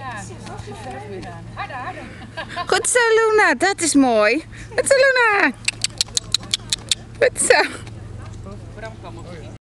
Ja, de verf weer aan. Harder, harder. Goed zo, Luna. Dat is mooi. Goed zo, Luna. Goed zo. Bram kwam op.